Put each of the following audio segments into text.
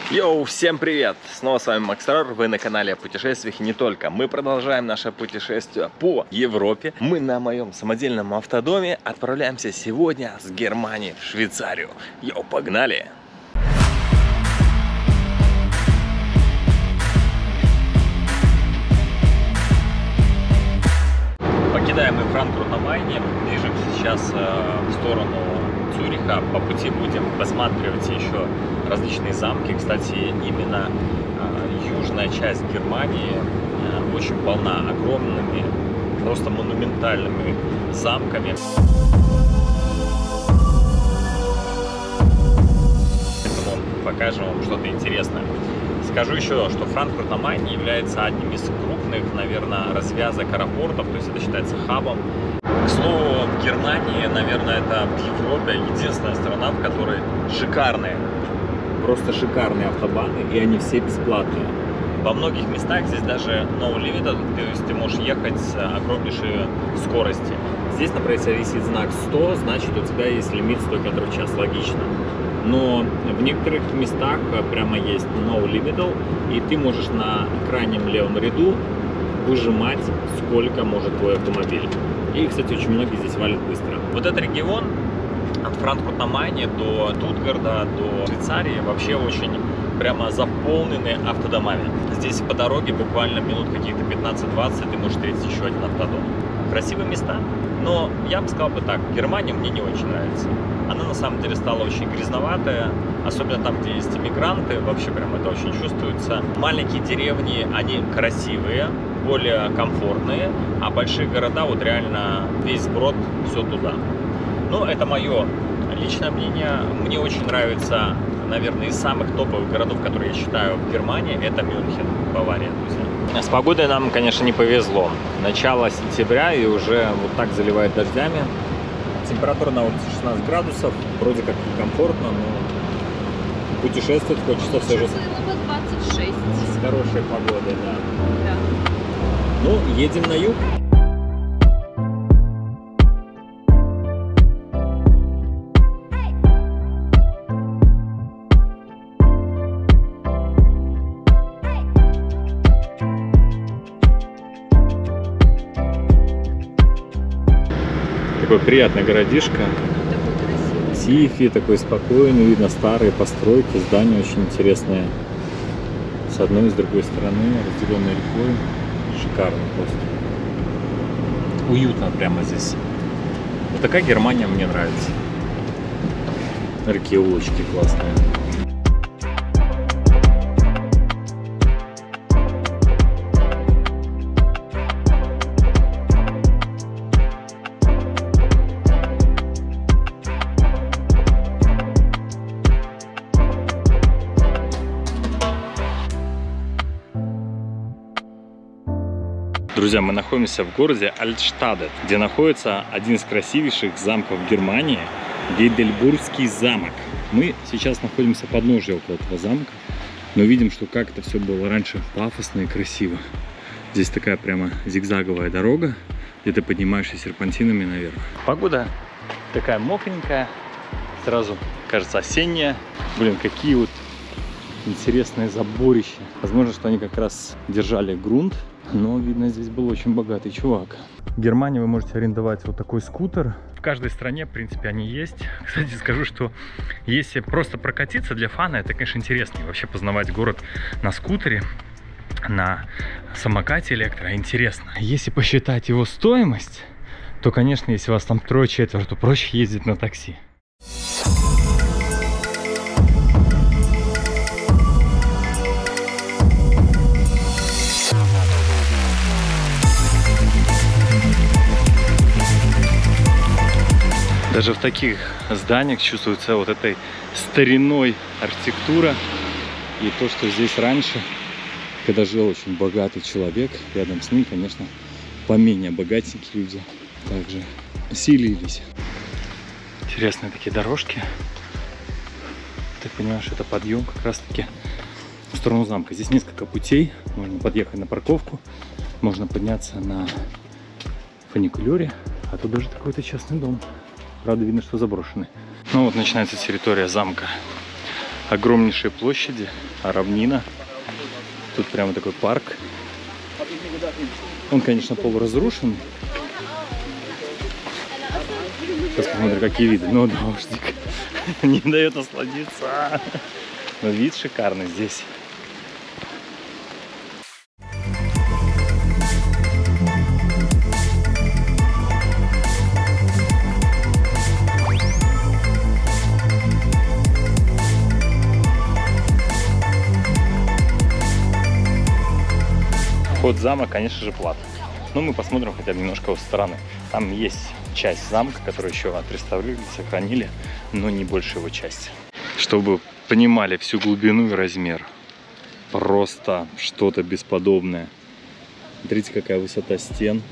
Йоу, всем привет! Снова с вами Максрор, вы на канале о путешествиях и не только. Мы продолжаем наше путешествие по Европе. Мы на моем самодельном автодоме отправляемся сегодня с Германии в Швейцарию. Йоу, погнали! Покидаем мы Франкфурт на Майне, движемся сейчас в сторону Цюриха. По пути будем посматривать еще различные замки. Кстати, именно южная часть Германии очень полна огромными, просто монументальными замками. Поэтому покажем вам что-то интересное. Скажу еще, что Франкфурт на Майне является одним из крупных, наверное, развязок аэропортов, то есть это считается хабом. К слову, в Германии, наверное, это в Европе единственная страна, в которой шикарные, просто шикарные автобаны, и они все бесплатные. Во многих местах здесь даже no limit, то есть ты можешь ехать с огромнейшей скорости. Здесь на прессе висит знак 100, значит у тебя есть лимит 100 км в час, логично. Но в некоторых местах прямо есть no limit, и ты можешь на крайнем левом ряду выжимать, сколько может твой автомобиль. И, кстати, очень многие здесь валят быстро. Вот этот регион от Франкфурта на Майне до Штутгарта, до Швейцарии вообще очень прямо заполнены автодомами. Здесь по дороге буквально минут каких-то 15-20 ты можешь встретить еще один автодом. Красивые места, но я бы сказал бы так, Германия мне не очень нравится. Она на самом деле стала очень грязноватая, особенно там, где есть иммигранты, вообще прям это очень чувствуется. Маленькие деревни, они красивые, более комфортные, а большие города, вот реально весь сброд, все туда. Но это мое личное мнение. Мне очень нравится, наверное, из самых топовых городов, которые я считаю в Германии, это Мюнхен, Бавария, друзья. С погодой нам, конечно, не повезло. Начало сентября и уже вот так заливает дождями. Температура на улице 16 градусов, вроде как комфортно, но путешествовать хочется все же. 26. С хорошей погодой, да. Да. Ну, едем на юг. Такой приятный городишко. Тихий, такой спокойный, видно старые постройки, здания очень интересные. С одной и с другой стороны, разделенной рекой. Шикарно просто. Уютно прямо здесь. Вот такая Германия мне нравится. Такие улочки классные. Друзья, мы находимся в городе Альтштадет, где находится один из красивейших замков Германии – Гейдельбургский замок. Мы сейчас находимся под подножия около этого замка, но видим, что как это все было раньше пафосно и красиво. Здесь такая прямо зигзаговая дорога, где ты поднимаешься серпантинами наверх. Погода такая мокренькая, сразу кажется осенняя. Блин, какие вот интересные заборища. Возможно, что они как раз держали грунт. Но, видно, здесь был очень богатый чувак. В Германии вы можете арендовать вот такой скутер. В каждой стране, в принципе, они есть. Кстати, скажу, что если просто прокатиться для фана, это, конечно, интересно. И вообще познавать город на скутере, на самокате электро, интересно. Если посчитать его стоимость, то, конечно, если у вас там трое-четверо, то проще ездить на такси. Даже в таких зданиях чувствуется вот этой стариной архитектура. И то, что здесь раньше, когда жил очень богатый человек, рядом с ним, конечно, поменее богатенькие люди также селились. Интересные такие дорожки. Ты понимаешь, это подъем как раз таки в сторону замка. Здесь несколько путей. Можно подъехать на парковку, можно подняться на фуникулере, а тут даже какой-то частный дом. Правда, видно, что заброшенный. Ну вот начинается территория замка. огромнейшие площади, равнина. Тут прямо такой парк. Он, конечно, полуразрушен. Сейчас посмотрим, какие виды. Но дождик не дает насладиться. Но вид шикарный здесь. Вход в замок, конечно же, платный. Но мы посмотрим хотя бы немножко его со стороны. Там есть часть замка, которую еще отреставрировали, сохранили, но не больше его части. Чтобы понимали всю глубину и размер. Просто что-то бесподобное. Смотрите, какая высота стен.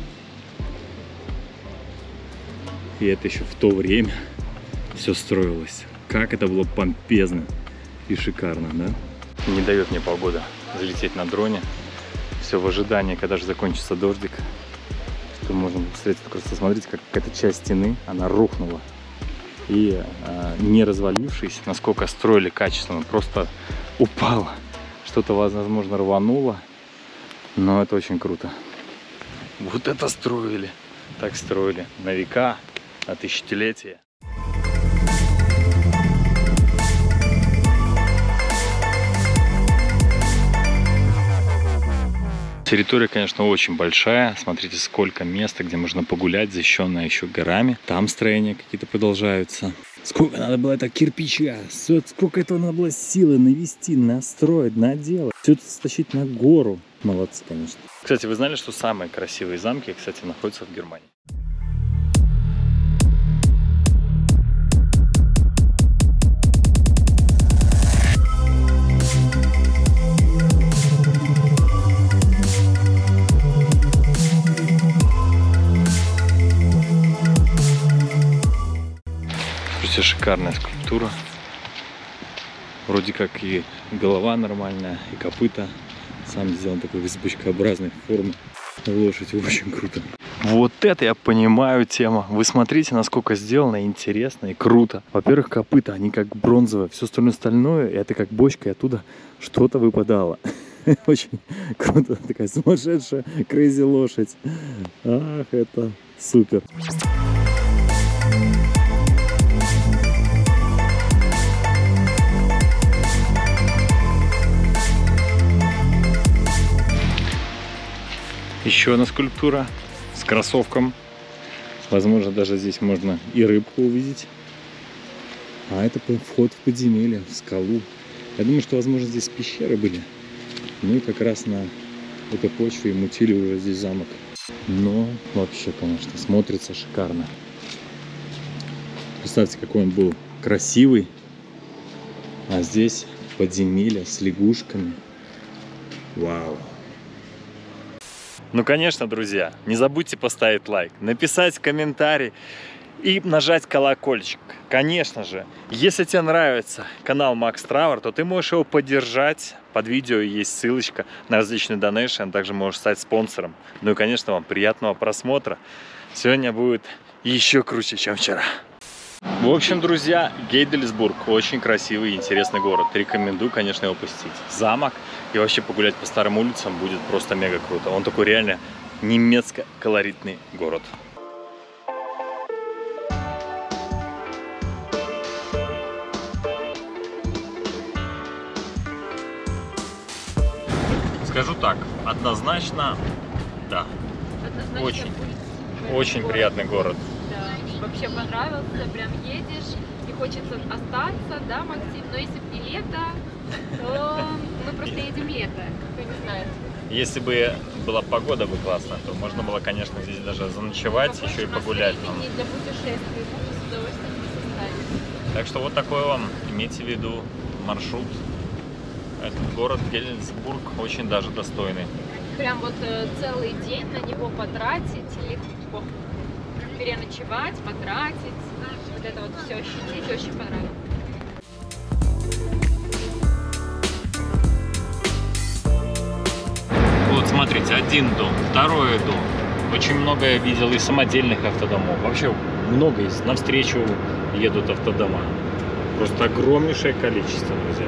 И это еще в то время все строилось. Как это было помпезно и шикарно, да? Не дает мне погода залететь на дроне. Все в ожидании, когда же закончится дождик. Что можно встретить. Просто смотрите, как какая-то часть стены, она рухнула. И не развалившись, насколько строили качественно, просто упала. Что-то, возможно, рвануло. Но это очень круто. Вот это строили. Так строили на века, на тысячелетия. Территория, конечно, очень большая. Смотрите, сколько места, где можно погулять, защищенная еще горами. Там строения какие-то продолжаются. Сколько надо было это кирпича, сколько этого надо было силы навести, настроить, наделать. Все это стащить на гору. Молодцы, конечно. Кстати, вы знали, что самые красивые замки, кстати, находятся в Германии? Шикарная скульптура. Вроде как и голова нормальная, и копыта. Сам сделан такой избочкообразной формы. Лошадь очень круто. Вот это я понимаю тема. Вы смотрите, насколько сделано интересно и круто. Во-первых, копыта, они как бронзовые. Все остальное, это как бочка, и оттуда что-то выпадало. Очень круто. Такая сумасшедшая крейзи лошадь. Ах, это супер. Еще одна скульптура с кроссовком. Возможно, даже здесь можно и рыбку увидеть. А это вход в подземелье, в скалу. Я думаю, что, возможно, здесь пещеры были. Ну и как раз на этой почве мутили уже здесь замок. Но вообще, конечно, смотрится шикарно. Представьте, какой он был красивый. А здесь подземелье с лягушками. Вау! Ну, конечно, друзья, не забудьте поставить лайк, написать комментарий и нажать колокольчик. Конечно же, если тебе нравится канал Max Traver, то ты можешь его поддержать. Под видео есть ссылочка на различные донейшны, а также можешь стать спонсором. Ну и, конечно, вам приятного просмотра. Сегодня будет еще круче, чем вчера. В общем, друзья, Гейдельсбург очень красивый и интересный город. Рекомендую, конечно, его посетить. Замок и вообще погулять по старым улицам будет просто мега круто. Он такой реально немецко-колоритный город. Скажу так, однозначно, да. Однозначно очень приятный город. Вообще понравился, прям едешь и хочется остаться, да, Максим? Но если бы не лето, то мы просто едем лето, кто не знает. Если бы была погода бы классная, то можно было, конечно, здесь даже заночевать, еще и погулять. Для путешествий с удовольствием не составит. Так что вот такой вам, имейте в виду, маршрут. Этот город Гейдельсбург очень даже достойный. Прям вот целый день на него потратить легко. Переночевать, потратить, вот это вот все ощутить, очень понравилось. Вот смотрите, один дом, второй дом. Очень много я видел и самодельных автодомов. Вообще много есть. Навстречу едут автодома. Просто огромнейшее количество, друзья.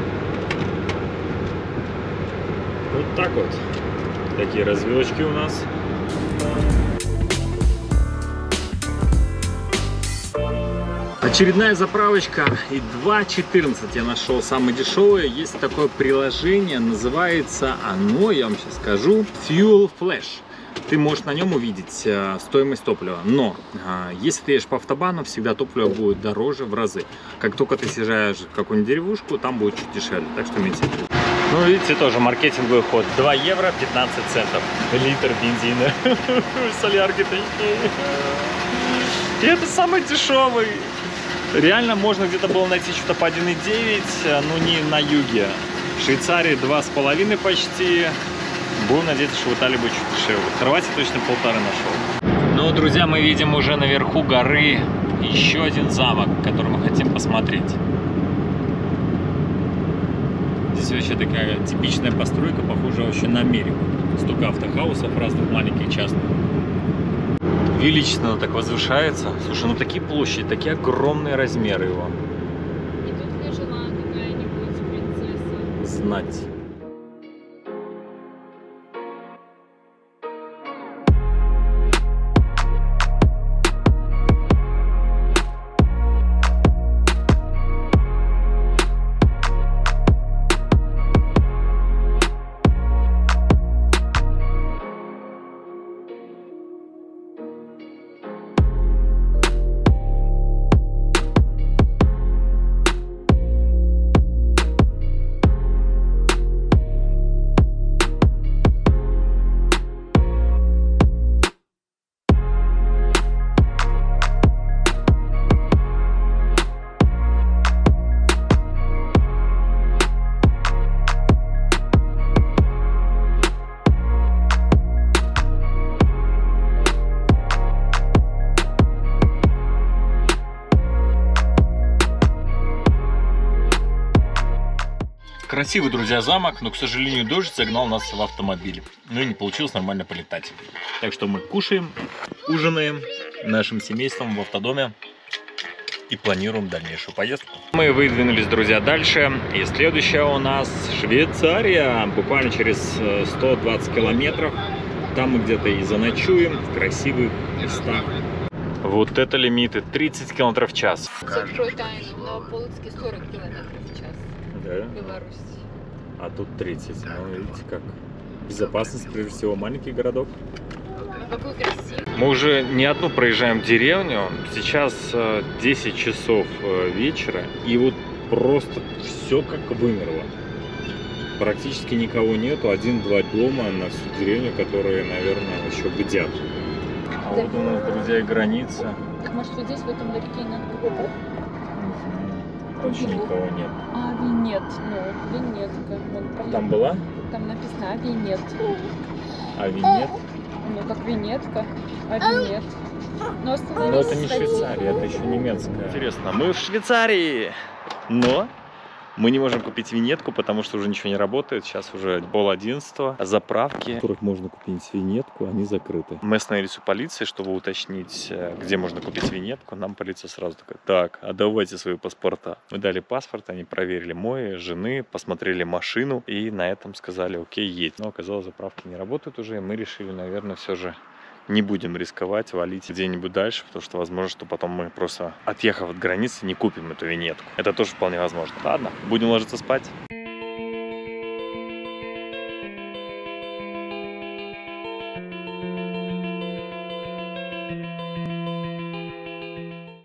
Вот так вот. Такие развилочки у нас. Очередная заправочка, и 2.14 я нашел самое дешевое. Есть такое приложение, называется оно, я вам сейчас скажу, Fuel Flash. Ты можешь на нем увидеть стоимость топлива, но если ты едешь по автобану, всегда топливо будет дороже в разы. Как только ты съезжаешь в какую-нибудь деревушку, там будет чуть дешевле, так что имейте в виду. Ну, видите, тоже маркетинговый ход. 2 евро 15 центов литр бензина. Солярки такие. И это самый дешевый. Реально можно где-то было найти что-то по 1,9, но не на юге. В Швейцарии 2,5 почти. Будем надеяться, что в Италии будет чуть дешевле. В Хорватии точно 1,5 нашел. Ну, друзья, мы видим уже наверху горы еще один замок, который мы хотим посмотреть. Здесь вообще такая типичная постройка, похожая вообще на Америку. Столько автохаусов разных маленьких частных. Величественно так возвышается. Слушай, ну такие площади, такие огромные размеры его. И тут не жила какая-нибудь принцесса. Знать. Красивый, друзья, замок, но, к сожалению, дождь загнал нас в автомобиль. Ну и не получилось нормально полетать. Так что мы кушаем, ужинаем нашим семейством в автодоме и планируем дальнейшую поездку. Мы выдвинулись, друзья, дальше. И следующая у нас Швейцария. Буквально через 120 километров. Там мы где-то и заночуем в красивых местах. Вот это лимиты 30 километров в час. Открой тайну, на Полоцке 40 километров в час. Да? В Беларуси. А тут 30. Ну, видите, как безопасность, прежде всего, маленький городок. Какой красивый. Мы уже не одну проезжаем деревню. Сейчас 10 часов вечера. И вот просто все как вымерло. Практически никого нету. 1-2 дома на всю деревню, которые, наверное, еще бдят. А вот у нас, друзья, и граница. Так может вот здесь, в этом ларьке, надо покупать? Вообще никого нет. А, винет. Ну, винетка. Вон, Там была? Там написано винет. А винет? Ну, как винетка. А винет. Но это не Швейцария, это еще немецкая. Интересно, мы в Швейцарии, но мы не можем купить винетку, потому что уже ничего не работает. Сейчас уже 10:30. Заправки, в которых можно купить винетку, они закрыты. Мы остановились у полиции, чтобы уточнить, где можно купить винетку. Нам полиция сразу такая: так, отдавайте свои паспорта. Мы дали паспорт, они проверили мой, жены, посмотрели машину и на этом сказали: окей, едь. Но оказалось, заправки не работают уже, и мы решили, наверное, все же не будем рисковать, валить где-нибудь дальше, потому что возможно, что потом мы просто, отъехав от границы, не купим эту винетку. Это тоже вполне возможно. Ладно, будем ложиться спать.